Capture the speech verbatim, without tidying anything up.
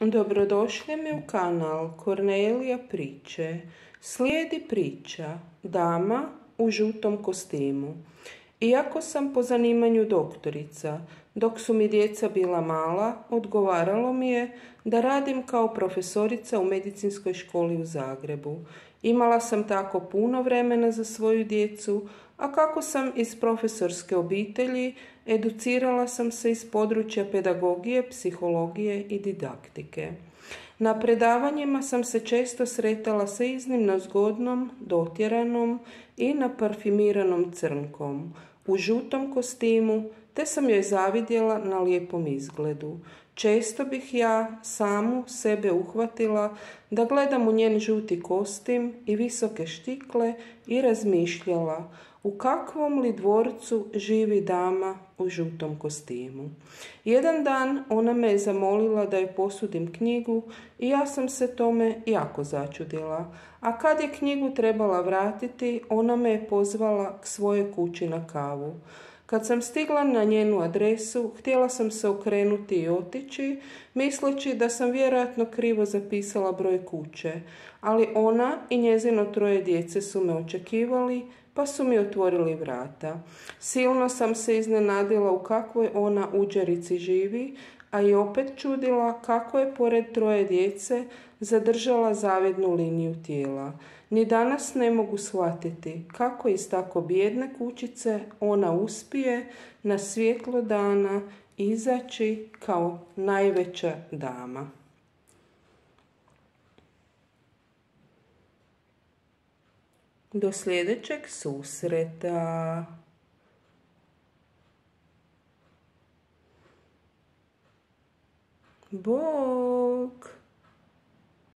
Dobrodošli mi u kanal Kornelija priče. Slijedi priča Dama u žutom kostimu. Iako sam po zanimanju doktorica, dok su mi djeca bila mala, odgovaralo mi je da radim kao profesorica u medicinskoj školi u Zagrebu. Imala sam tako puno vremena za svoju djecu, a kako sam iz profesorske obitelji, educirala sam se iz područja pedagogije, psihologije i didaktike. Na predavanjima sam se često sretala sa iznimno zgodnom, dotjeranom i naparfimiranom crnkom u žutom kostimu, te sam joj zavidjela na lijepom izgledu. Često bih ja samu sebe uhvatila da gledam u njen žuti kostim i visoke štikle i razmišljala u kakvom li dvorcu živi dama u žutom kostimu. Jedan dan ona me je zamolila da joj posudim knjigu i ja sam se tome jako začudila. A kad je knjigu trebala vratiti, ona me je pozvala k svojoj kući na kavu. Kad sam stigla na njenu adresu, htjela sam se okrenuti i otići, misleći da sam vjerojatno krivo zapisala broj kuće, ali ona i njezino troje djece su me očekivali, pa su mi otvorili vrata. Silno sam se iznenadila u kakvoj ona uđerici živi, a i opet čudila kako je pored troje djece zadržala zavidnu liniju tijela. Ni danas ne mogu shvatiti kako iz tako bijedne kućice ona uspije na svjetlo dana izaći kao najveća dama. Do sljedećeg susreta. Bog.